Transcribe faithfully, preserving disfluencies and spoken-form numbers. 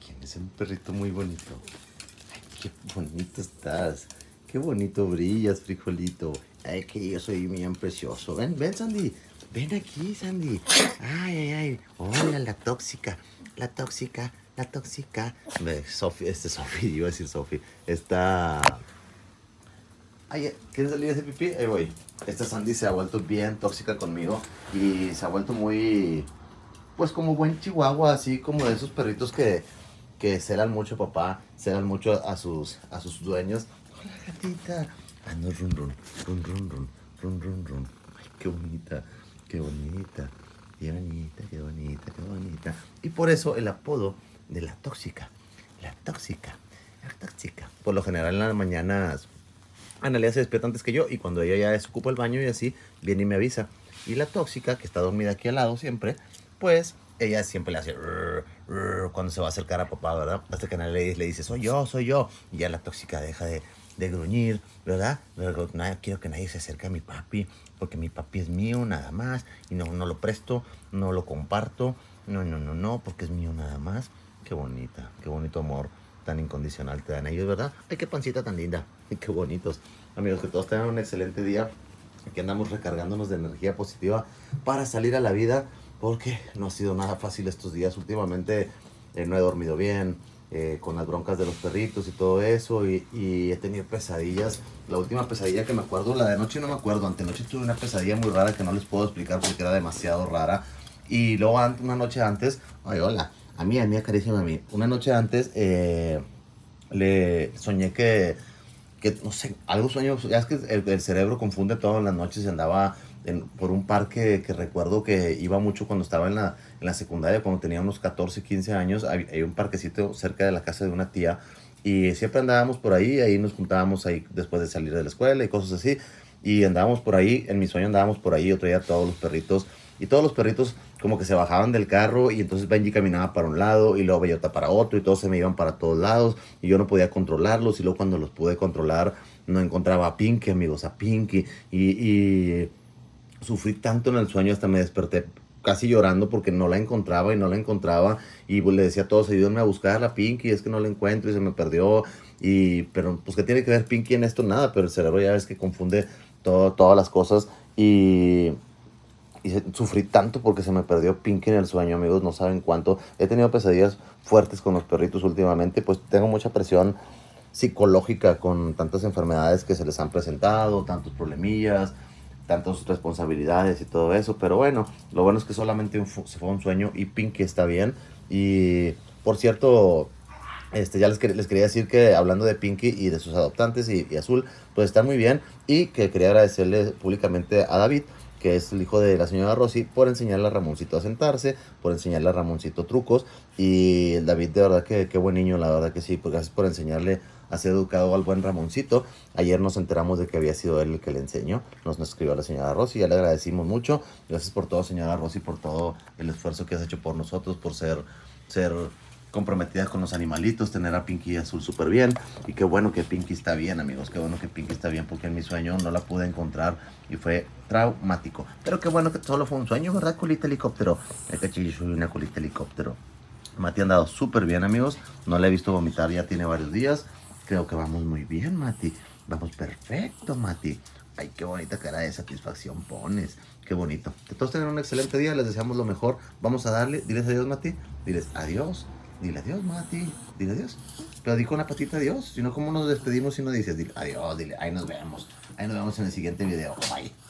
¿Quién es un perrito muy bonito? Ay, qué bonito estás. Qué bonito brillas, frijolito. Ay, que yo soy bien precioso. Ven, ven, Sandy. Ven aquí, Sandy. Ay, ay, ay. Hola, la tóxica. La tóxica, la tóxica. Ve, Sofi, este Sofi, iba a decir Sofi. Está... Ay, ¿quieres salir a hacer pipí? Ahí voy. Esta Sandy se ha vuelto bien tóxica conmigo y se ha vuelto muy... Pues como buen chihuahua, así como de esos perritos que, que celan mucho, papá, celan mucho a sus, a sus dueños. Hola, gatita. Ando run run, run run run, run run run. Ay, qué bonita, qué bonita, qué bonita, qué bonita, qué bonita. Y por eso el apodo de la tóxica, la tóxica, la tóxica. Por lo general en las mañanas Analia se despierta antes que yo y cuando ella ya se ocupa el baño y así, viene y me avisa. Y la tóxica, que está dormida aquí al lado siempre, pues ella siempre le hace rrr, rrr, cuando se va a acercar a papá, ¿verdad? Hasta que Analia le dice, soy yo, soy yo. Y ya la tóxica deja de, de gruñir, ¿verdad? Pero no quiero que nadie se acerque a mi papi, porque mi papi es mío nada más. Y no, no lo presto, no lo comparto. No, no, no, no, porque es mío nada más. Qué bonita, qué bonito amor tan incondicional te dan ellos, ¿verdad? Ay, qué pancita tan linda. Y qué bonitos. Amigos, que todos tengan un excelente día. Aquí andamos recargándonos de energía positiva para salir a la vida, porque no ha sido nada fácil estos días. Últimamente eh, no he dormido bien, eh, con las broncas de los perritos y todo eso, y, y he tenido pesadillas. La última pesadilla que me acuerdo, la de anoche no me acuerdo, antenoche tuve una pesadilla muy rara que no les puedo explicar porque era demasiado rara. Y luego una noche antes, ay, hola, a mí, a mí, acaríciame a mí. Una noche antes eh, le soñé que que no sé, algo sueño, ya es que el, el cerebro confunde todas las noches y andaba en, por un parque que recuerdo que iba mucho cuando estaba en la, en la secundaria, cuando tenía unos catorce, quince años, hay, hay un parquecito cerca de la casa de una tía y siempre andábamos por ahí, ahí nos juntábamos ahí después de salir de la escuela y cosas así, y andábamos por ahí, en mi sueño andábamos por ahí, yo traía todos los perritos, y todos los perritos como que se bajaban del carro y entonces Benji caminaba para un lado y luego Bellota para otro y todos se me iban para todos lados y yo no podía controlarlos y luego cuando los pude controlar no encontraba a Pinky, amigos, a Pinky y, y sufrí tanto en el sueño hasta me desperté casi llorando porque no la encontraba y no la encontraba y pues, le decía a todos, ayúdenme a buscar a Pinky, es que no la encuentro y se me perdió y pero pues ¿qué tiene que ver Pinky en esto? Nada, pero el cerebro ya ves que confunde todo, todas las cosas y... Y sufrí tanto porque se me perdió Pinky en el sueño, amigos, no saben cuánto. He tenido pesadillas fuertes con los perritos últimamente, pues tengo mucha presión psicológica con tantas enfermedades que se les han presentado, tantos problemillas, tantas responsabilidades y todo eso. Pero bueno, lo bueno es que solamente un, se fue un sueño y Pinky está bien. Y por cierto, este, ya les, les quería decir que hablando de Pinky y de sus adoptantes y, y Azul, pues están muy bien. Y que quería agradecerle públicamente a David, que es el hijo de la señora Rosy, por enseñarle a Ramoncito a sentarse, por enseñarle a Ramoncito trucos. Y el David, de verdad que qué buen niño, la verdad que sí, pues gracias por enseñarle a ser educado al buen Ramoncito. Ayer nos enteramos de que había sido él el que le enseñó, nos, nos escribió a la señora Rosy, ya le agradecimos mucho. Gracias por todo, señora Rosy, por todo el esfuerzo que has hecho por nosotros, por ser... ser comprometida con los animalitos, tener a Pinky y Azul súper bien. Y qué bueno que Pinky está bien, amigos. Qué bueno que Pinky está bien, porque en mi sueño no la pude encontrar y fue traumático. Pero qué bueno que solo fue un sueño, ¿verdad, colita helicóptero? Es que yo soy una colita helicóptero. Mati ha andado súper bien, amigos. No la he visto vomitar, ya tiene varios días. Creo que vamos muy bien, Mati. Vamos perfecto, Mati. Ay, qué bonita cara de satisfacción pones. Qué bonito. Que todos tengan un excelente día. Les deseamos lo mejor. Vamos a darle. Diles adiós, Mati. Diles adiós. Dile adiós, Mati. Dile adiós. Pero di con una patita adiós. Si no, ¿cómo nos despedimos si no dices? Dile adiós, dile, ahí nos vemos. Ahí nos vemos en el siguiente video. Bye.